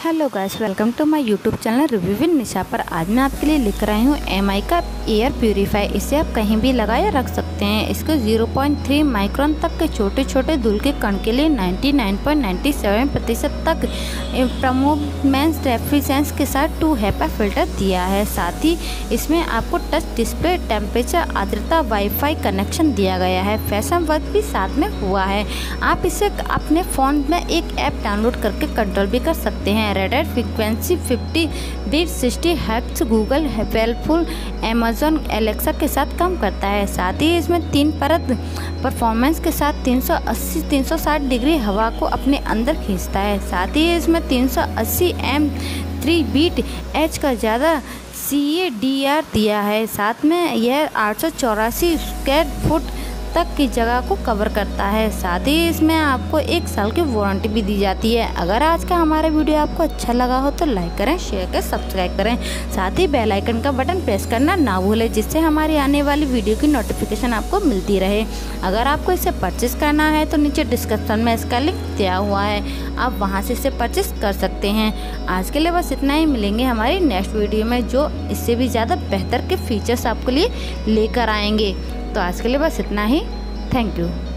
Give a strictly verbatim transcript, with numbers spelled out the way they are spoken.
Hello guys, welcome to my YouTube channel review with Nisha. पर आज मैं आपके लिए लेकर आई हूँ एम आई का एयर प्यूरीफायर। इसे आप कहीं भी लगा या रख सकते हैं। इसको ज़ीरो पॉइंट थ्री माइक्रोन तक के छोटे छोटे धूल के कण के लिए निन्यानवे पॉइंट नौ सात प्रतिशत तक परफॉर्मेंस रेफ्रिजरेंस के साथ टू हैपा फिल्टर दिया है। साथ ही इसमें आपको टच डिस्प्ले, टेम्परेचर, आर्द्रता, वाईफाई कनेक्शन दिया गया है। फैशन वर्क भी साथ में हुआ है। आप इसे अपने फ़ोन में एक ऐप डाउनलोड करके कंट्रोल भी कर सकते हैं। Radar frequency fifty beat sixty hertz Google helpful Amazon Alexa के साथ काम करता है। साथ ही इसमें तीन परत परफॉर्मेंस के साथ तीन सौ अस्सी तीन सौ साठ डिग्री हवा को अपने अंदर खींचता है। साथ ही इसमें तीन सौ अस्सी एम थ्री बीट एच का ज़्यादा सी ए डी आर दिया है। साथ में यह आठ सौ चौरासी स्क्वायर फुट तक की जगह को कवर करता है। साथ ही इसमें आपको एक साल की वारंटी भी दी जाती है। अगर आज का हमारा वीडियो आपको अच्छा लगा हो तो लाइक करें, शेयर करें, सब्सक्राइब करें। साथ ही बेल आइकन का बटन प्रेस करना ना भूलें, जिससे हमारी आने वाली वीडियो की नोटिफिकेशन आपको मिलती रहे। अगर आपको इसे परचेस करना है तो नीचे डिस्क्रिप्शन में इसका लिंक दिया हुआ है, आप वहाँ से इसे परचेस कर सकते हैं। आज के लिए बस इतना ही। मिलेंगे हमारी नेक्स्ट वीडियो में, जो इससे भी ज़्यादा बेहतर के फीचर्स आपके लिए लेकर आएंगे। तो आज के लिए बस इतना ही। Thank you.